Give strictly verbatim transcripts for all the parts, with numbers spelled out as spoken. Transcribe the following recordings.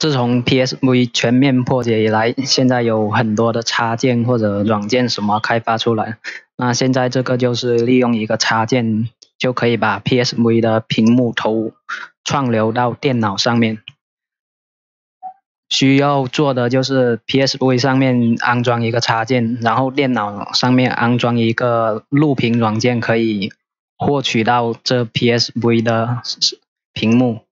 自从 P S V 全面破解以来，现在有很多的插件或者软件什么开发出来。那现在这个就是利用一个插件，就可以把 P S V 的屏幕头串流到电脑上面。需要做的就是 P S V 上面安装一个插件，然后电脑上面安装一个录屏软件，可以获取到这 P S V 的屏幕。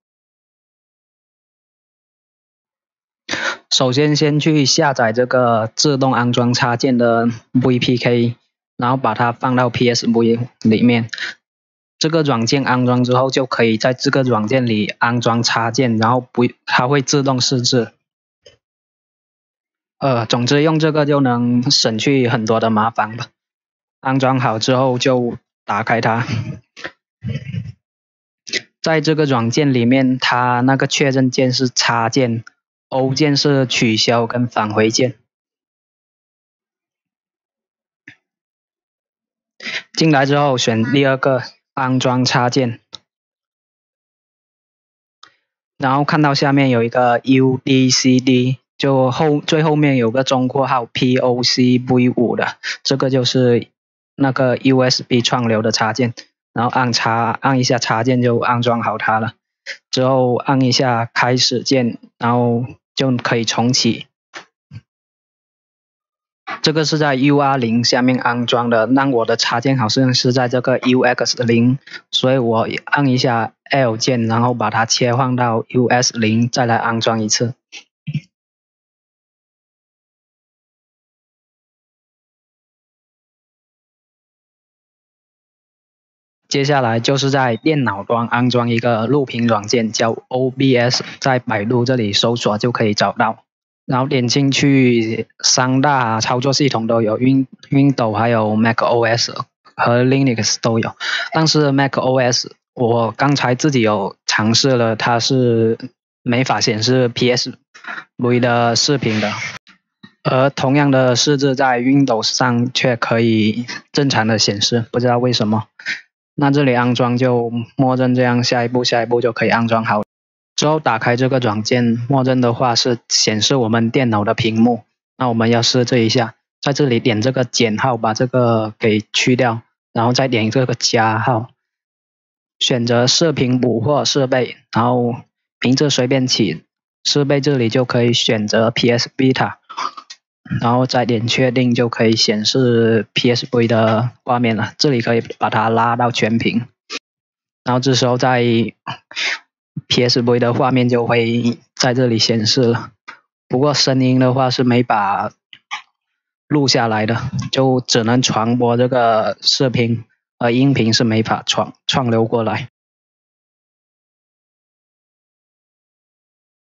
首先先去下载这个自动安装插件的 V P K， 然后把它放到 P S V 里面。这个软件安装之后，就可以在这个软件里安装插件，然后不它会自动设置。呃，总之用这个就能省去很多的麻烦了。安装好之后就打开它。在这个软件里面，它那个确认键是插件。O 键是取消跟返回键。进来之后选第二个安装插件，然后看到下面有一个 U D C D， 就后最后面有个中括号 P O C V 五 的，这个就是那个 U S B 串流的插件，然后按插按一下插件就安装好它了。之后按一下开始键，然后就可以重启。这个是在 U R 零 下面安装的，但我的插件好像是在这个 U X 零， 所以我按一下 L 键，然后把它切换到 U S 零， 再来安装一次。接下来就是在电脑端安装一个录屏软件，叫 O B S， 在百度这里搜索就可以找到。然后点进去，三大操作系统都有 ，Win Windows 还有 Mac O S 和 Linux 都有。但是 Mac O S 我刚才自己有尝试了，它是没法显示 P S V 的视频的。而同样的设置在 Windows 上却可以正常的显示，不知道为什么。那这里安装就默认这样，下一步下一步就可以安装好。之后打开这个软件，默认的话是显示我们电脑的屏幕。那我们要设置一下，在这里点这个减号，把这个给去掉，然后再点这个加号，选择射频捕获设备，然后名字随便起，设备这里就可以选择 P S Vita， 然后再点确定就可以显示 P S V 的画面了。这里可以把它拉到全屏，然后这时候在P S V 的画面就会在这里显示了，不过声音的话是没法录下来的，就只能传播这个视频，而音频是没法传串流过来。